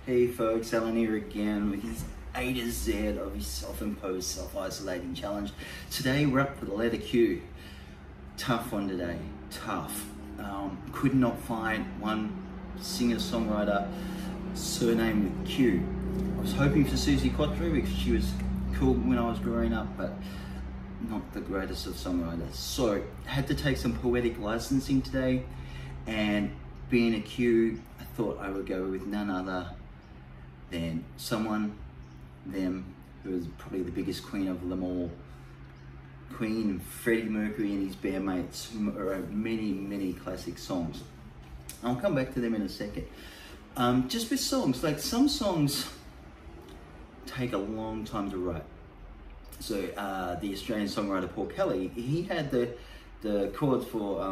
Hey folks, Alan here again with his A to Z of his self-imposed self-isolating challenge. Today we're up for the letter Q. Tough one today, tough. Could not find one singer-songwriter surname with Q. I was hoping for Susie Quattro because she was cool when I was growing up, but not the greatest of songwriters. So had to take some poetic licensing today, and being a Q, I thought I would go with none other than who is probably the biggest queen of them all. Queen Freddie Mercury and his bandmates wrote many classic songs. I'll come back to them in a second. Just with songs, like some songs take a long time to write. So the Australian songwriter Paul Kelly, he had the chords for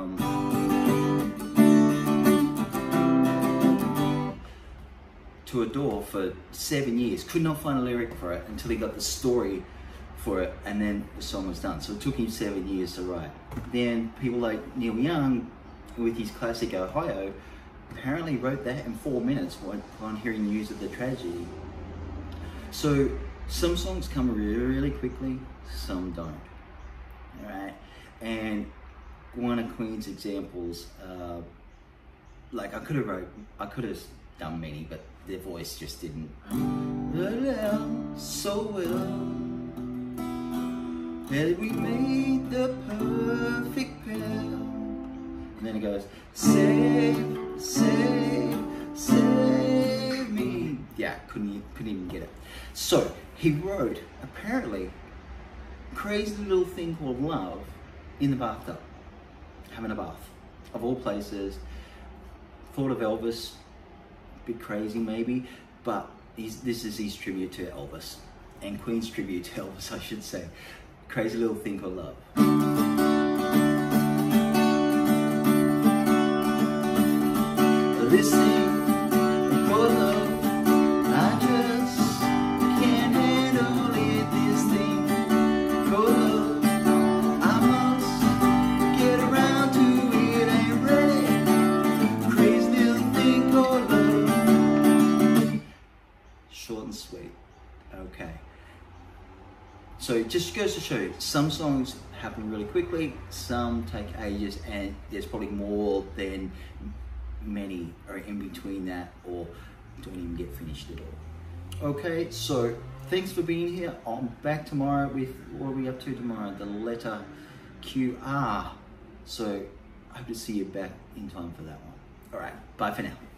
To Adore for 7 years, could not find a lyric for it until he got the story for it, and then the song was done. So it took him 7 years to write. Then people like Neil Young, with his classic Ohio, apparently wrote that in 4 minutes upon hearing news of the tragedy. So some songs come really quickly, some don't. All right, and one of Queen's examples, like I could have done many, but their voice just didn't. So well that we made the perfect pair. And then it goes, save me. Yeah, couldn't even get it. So he wrote, apparently, Crazy Little Thing Called Love in the bathtub, having a bath, of all places. Thought of Elvis, a bit crazy maybe, but this is his tribute to Elvis, and Queen's tribute to Elvis, I should say. Crazy Little Thing Called Love. This thing called love, I just can't handle it. This thing called love, I must get around to it. Ain't ready. Crazy little thing called love. Short and sweet. Okay. So it just goes to show you, some songs happen really quickly, some take ages, and there's probably more than many are in between that or don't even get finished at all. Okay, so thanks for being here. I'm back tomorrow with, what are we up to tomorrow? The letter QR. So I hope to see you back in time for that one. All right, bye for now.